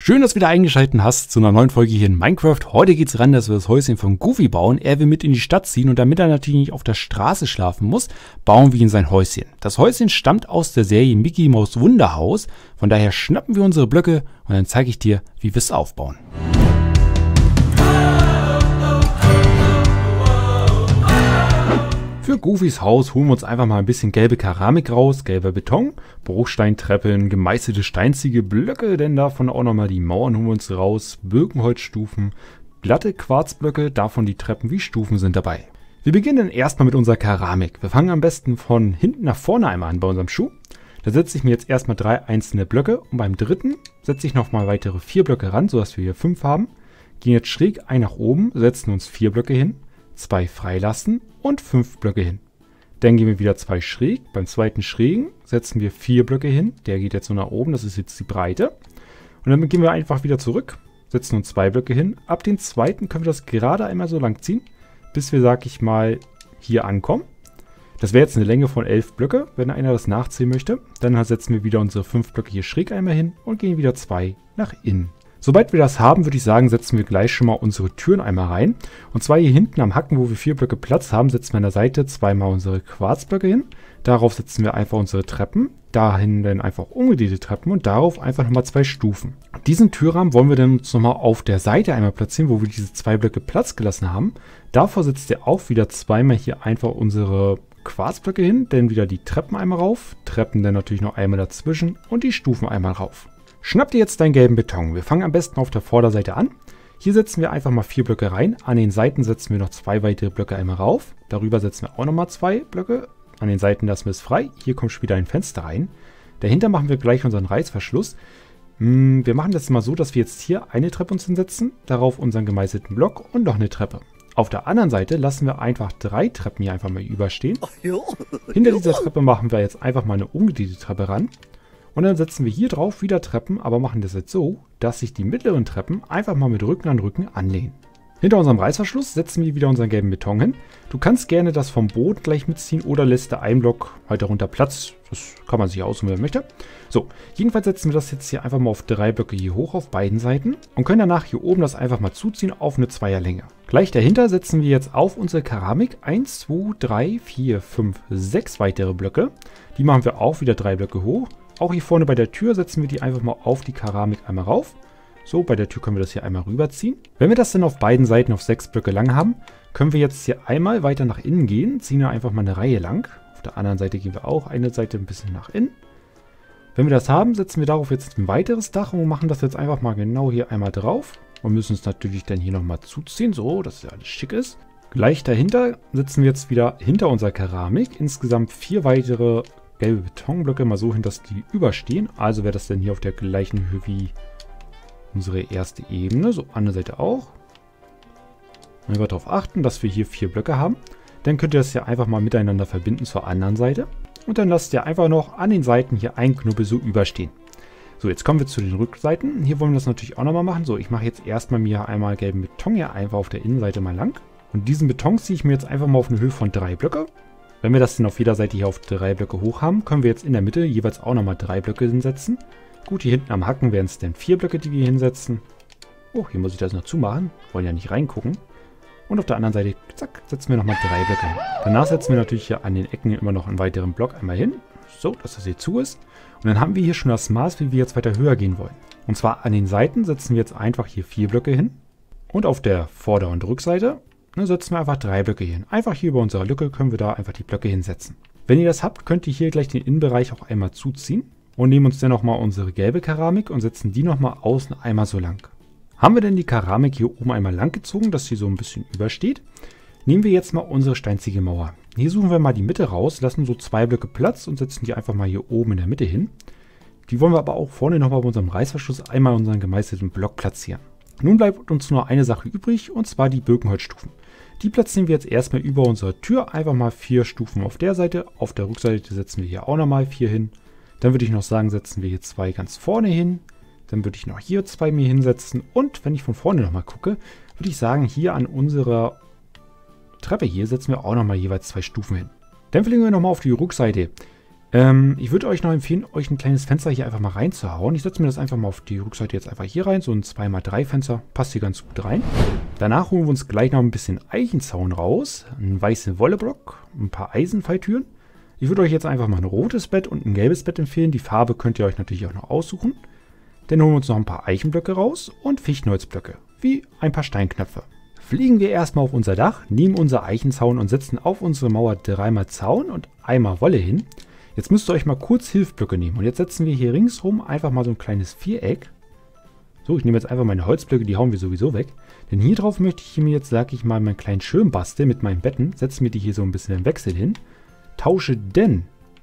Schön, dass du wieder eingeschaltet hast zu einer neuen Folge hier in Minecraft. Heute geht es ran, dass wir das Häuschen von Goofy bauen. Er will mit in die Stadt ziehen und damit er natürlich nicht auf der Straße schlafen muss, bauen wir ihm sein Häuschen. Das Häuschen stammt aus der Serie Mickey Mouse Wunderhaus. Von daher schnappen wir unsere Blöcke und dann zeige ich dir, wie wir es aufbauen. Für Goofys Haus holen wir uns einfach mal ein bisschen gelbe Keramik raus, gelber Beton, Bruchsteintreppen, gemeißelte Steinziegel, Blöcke, denn davon auch nochmal die Mauern holen wir uns raus, Birkenholzstufen, glatte Quarzblöcke, davon die Treppen wie Stufen sind dabei. Wir beginnen erstmal mit unserer Keramik. Wir fangen am besten von hinten nach vorne einmal an bei unserem Schuh. Da setze ich mir jetzt erstmal 3 einzelne Blöcke und beim dritten setze ich nochmal weitere 4 Blöcke ran, sodass wir hier 5 haben. Gehen jetzt schräg ein nach oben, setzen uns 4 Blöcke hin, 2 freilassen und 5 Blöcke hin. Dann gehen wir wieder 2 schräg. Beim zweiten schrägen setzen wir 4 Blöcke hin. Der geht jetzt so nach oben, das ist jetzt die Breite. Und dann gehen wir einfach wieder zurück, setzen uns 2 Blöcke hin. Ab dem zweiten können wir das gerade einmal so lang ziehen, bis wir, sag ich mal, hier ankommen. Das wäre jetzt eine Länge von 11 Blöcke, wenn einer das nachziehen möchte. Dann setzen wir wieder unsere 5 Blöcke hier schräg einmal hin und gehen wieder 2 nach innen. Sobald wir das haben, würde ich sagen, setzen wir gleich schon mal unsere Türen einmal rein. Und zwar hier hinten am Hacken, wo wir 4 Blöcke Platz haben, setzen wir an der Seite zweimal unsere Quarzblöcke hin. Darauf setzen wir einfach unsere Treppen. Dahin dann einfach umgedrehte Treppen und darauf einfach nochmal 2 Stufen. Diesen Türrahmen wollen wir dann uns nochmal auf der Seite einmal platzieren, wo wir diese 2 Blöcke Platz gelassen haben. Davor setzt ihr auch wieder zweimal hier einfach unsere Quarzblöcke hin, dann wieder die Treppen einmal rauf, Treppen dann natürlich noch einmal dazwischen und die Stufen einmal rauf. Schnapp dir jetzt deinen gelben Beton. Wir fangen am besten auf der Vorderseite an. Hier setzen wir einfach mal 4 Blöcke rein. An den Seiten setzen wir noch 2 weitere Blöcke einmal rauf. Darüber setzen wir auch nochmal 2 Blöcke. An den Seiten lassen wir es frei. Hier kommt später ein Fenster rein. Dahinter machen wir gleich unseren Reißverschluss. Wir machen das mal so, dass wir jetzt hier eine Treppe uns hinsetzen, darauf unseren gemeißelten Block und noch eine Treppe. Auf der anderen Seite lassen wir einfach 3 Treppen hier einfach mal überstehen. Hinter dieser Treppe machen wir jetzt einfach mal eine umgedrehte Treppe ran. Und dann setzen wir hier drauf wieder Treppen, aber machen das jetzt so, dass sich die mittleren Treppen einfach mal mit Rücken an Rücken anlehnen. Hinter unserem Reißverschluss setzen wir wieder unseren gelben Beton hin. Du kannst gerne das vom Boden gleich mitziehen oder lässt der einen Block halt darunter Platz. Das kann man sich aussuchen, wer möchte. So, jedenfalls setzen wir das jetzt hier einfach mal auf 3 Blöcke hier hoch auf beiden Seiten und können danach hier oben das einfach mal zuziehen auf eine Zweierlänge. Gleich dahinter setzen wir jetzt auf unsere Keramik 1, 2, 3, 4, 5, 6 weitere Blöcke. Die machen wir auch wieder 3 Blöcke hoch. Auch hier vorne bei der Tür setzen wir die einfach mal auf die Keramik einmal rauf. So, bei der Tür können wir das hier einmal rüberziehen. Wenn wir das dann auf beiden Seiten auf 6 Blöcke lang haben, können wir jetzt hier einmal weiter nach innen gehen, ziehen da einfach mal eine Reihe lang. Auf der anderen Seite gehen wir auch eine Seite ein bisschen nach innen. Wenn wir das haben, setzen wir darauf jetzt ein weiteres Dach und machen das jetzt einfach mal genau hier einmal drauf. Und müssen es natürlich dann hier nochmal zuziehen, so, dass ja alles schick ist. Gleich dahinter setzen wir jetzt wieder hinter unserer Keramik insgesamt 4 weitere gelbe Betonblöcke mal so hin, dass die überstehen. Also wäre das dann hier auf der gleichen Höhe wie unsere erste Ebene. So, andere Seite auch. Und ihr werdet darauf achten, dass wir hier 4 Blöcke haben. Dann könnt ihr das ja einfach mal miteinander verbinden zur anderen Seite. Und dann lasst ihr einfach noch an den Seiten hier einen Knubbel so überstehen. So, jetzt kommen wir zu den Rückseiten. Hier wollen wir das natürlich auch nochmal machen. So, ich mache jetzt erstmal mir einmal gelben Beton hier einfach auf der Innenseite mal lang. Und diesen Beton ziehe ich mir jetzt einfach mal auf eine Höhe von 3 Blöcke. Wenn wir das dann auf jeder Seite hier auf 3 Blöcke hoch haben, können wir jetzt in der Mitte jeweils auch nochmal 3 Blöcke hinsetzen. Gut, hier hinten am Hacken wären es dann 4 Blöcke, die wir hinsetzen. Oh, hier muss ich das noch zumachen. Wollen ja nicht reingucken. Und auf der anderen Seite, zack, setzen wir nochmal 3 Blöcke hin. Danach setzen wir natürlich hier an den Ecken immer noch einen weiteren Block einmal hin. So, dass das hier zu ist. Und dann haben wir hier schon das Maß, wie wir jetzt weiter höher gehen wollen. Und zwar an den Seiten setzen wir jetzt einfach hier 4 Blöcke hin. Und auf der Vorder- und Rückseite setzen wir einfach 3 Blöcke hin. Einfach hier über unserer Lücke können wir da einfach die Blöcke hinsetzen. Wenn ihr das habt, könnt ihr hier gleich den Innenbereich auch einmal zuziehen. Und nehmen uns dann nochmal unsere gelbe Keramik und setzen die nochmal außen einmal so lang. Haben wir denn die Keramik hier oben einmal lang gezogen, dass sie so ein bisschen übersteht, nehmen wir jetzt mal unsere Steinziegelmauer. Hier suchen wir mal die Mitte raus, lassen so 2 Blöcke Platz und setzen die einfach mal hier oben in der Mitte hin. Die wollen wir aber auch vorne nochmal bei unserem Reißverschluss einmal unseren gemeißelten Block platzieren. Nun bleibt uns nur eine Sache übrig, und zwar die Birkenholzstufen. Die platzieren wir jetzt erstmal über unsere Tür, einfach mal 4 Stufen auf der Seite. Auf der Rückseite setzen wir hier auch nochmal 4 hin. Dann würde ich noch sagen, setzen wir hier 2 ganz vorne hin. Dann würde ich noch hier 2 mir hinsetzen. Und wenn ich von vorne nochmal gucke, würde ich sagen, hier an unserer Treppe hier setzen wir auch nochmal jeweils 2 Stufen hin. Dann fliegen wir nochmal auf die Rückseite. Ich würde euch noch empfehlen, euch ein kleines Fenster hier einfach mal reinzuhauen. Ich setze mir das einfach mal auf die Rückseite jetzt einfach hier rein. So ein 2x3 Fenster. Passt hier ganz gut rein. Danach holen wir uns gleich noch ein bisschen Eichenzaun raus. Einen weißen Wolleblock. Ein paar Eisenfalltüren. Ich würde euch jetzt einfach mal ein rotes Bett und ein gelbes Bett empfehlen. Die Farbe könnt ihr euch natürlich auch noch aussuchen. Dann holen wir uns noch ein paar Eichenblöcke raus und Fichtenholzblöcke. Wie ein paar Steinknöpfe. Fliegen wir erstmal auf unser Dach, nehmen unser Eichenzaun und setzen auf unsere Mauer 3x Zaun und einmal Wolle hin. Jetzt müsst ihr euch mal kurz Hilfblöcke nehmen. Und jetzt setzen wir hier ringsrum einfach mal so ein kleines Viereck. So, ich nehme jetzt einfach meine Holzblöcke, die hauen wir sowieso weg. Denn hier drauf möchte ich mir jetzt, sag ich mal, meinen kleinen Schirm basteln mit meinen Betten. Setzen wir die hier so ein bisschen im Wechsel hin. Tausche denn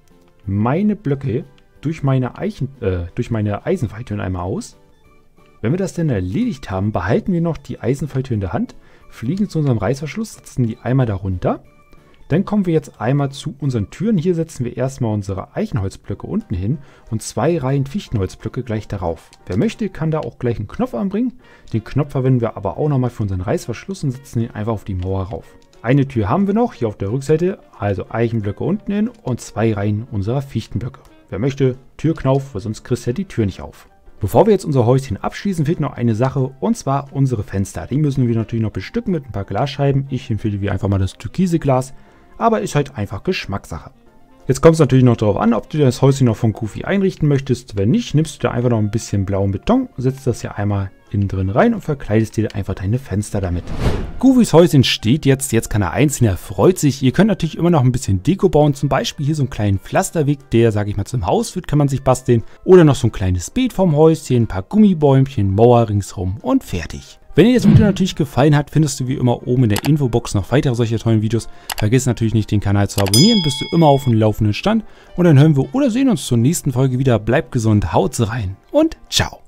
meine Blöcke durch meine Eisenfalltüren einmal aus. Wenn wir das denn erledigt haben, behalten wir noch die Eisenfalltür in der Hand, fliegen zu unserem Reißverschluss, setzen die einmal darunter. Dann kommen wir jetzt einmal zu unseren Türen. Hier setzen wir erstmal unsere Eichenholzblöcke unten hin und 2 Reihen Fichtenholzblöcke gleich darauf. Wer möchte, kann da auch gleich einen Knopf anbringen. Den Knopf verwenden wir aber auch nochmal für unseren Reißverschluss und setzen ihn einfach auf die Mauer rauf. Eine Tür haben wir noch, hier auf der Rückseite, also Eichenblöcke unten hin und 2 Reihen unserer Fichtenblöcke. Wer möchte, Türknauf, weil sonst kriegst du ja die Tür nicht auf. Bevor wir jetzt unser Häuschen abschließen, fehlt noch eine Sache, und zwar unsere Fenster. Die müssen wir natürlich noch bestücken mit ein paar Glasscheiben. Ich empfehle dir einfach mal das türkise Glas, aber ist halt einfach Geschmackssache. Jetzt kommt es natürlich noch darauf an, ob du das Häuschen noch von Goofy einrichten möchtest. Wenn nicht, nimmst du da einfach noch ein bisschen blauen Beton, setzt das hier einmal innen drin rein und verkleidest dir einfach deine Fenster damit. Goofys Häuschen steht jetzt kann er einziehen, er freut sich. Ihr könnt natürlich immer noch ein bisschen Deko bauen, zum Beispiel hier so einen kleinen Pflasterweg, der, sage ich mal, zum Haus führt, kann man sich basteln. Oder noch so ein kleines Beet vom Häuschen, ein paar Gummibäumchen, Mauer ringsrum und fertig. Wenn dir das Video natürlich gefallen hat, findest du wie immer oben in der Infobox noch weitere solcher tollen Videos. Vergiss natürlich nicht, den Kanal zu abonnieren, bist du immer auf dem laufenden Stand. Und dann hören wir oder sehen uns zur nächsten Folge wieder. Bleibt gesund, haut rein und ciao.